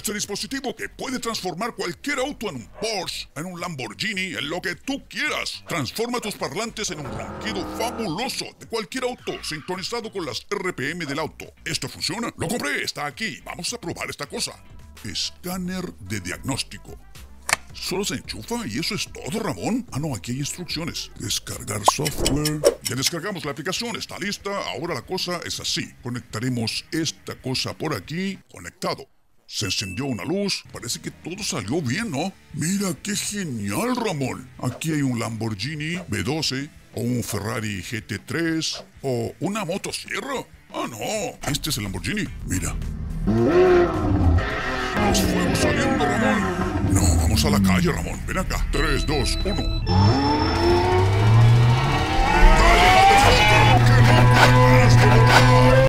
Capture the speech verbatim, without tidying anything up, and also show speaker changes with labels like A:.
A: este dispositivo que puede transformar cualquier auto en un Porsche, en un Lamborghini, en lo que tú quieras. Transforma tus parlantes en un ronquido fabuloso de cualquier auto, sincronizado con las R P M del auto. ¿Esto funciona? Lo compré, está aquí. Vamos a probar esta cosa. Escáner de diagnóstico. Solo se enchufa y eso es todo, Ramón. Ah, no, aquí hay instrucciones. Descargar software. Ya descargamos la aplicación, está lista. Ahora la cosa es así. Conectaremos esta cosa por aquí. Conectado. Se encendió una luz. Parece que todo salió bien, ¿no? Mira, qué genial, Ramón. Aquí hay un Lamborghini B doce, o un Ferrari G T tres, o una motosierra. Ah, no. Este es el Lamborghini. Mira. Los fuegos saliendo, Ramón. No, vamos a la calle, Ramón. Ven acá. tres, dos, uno.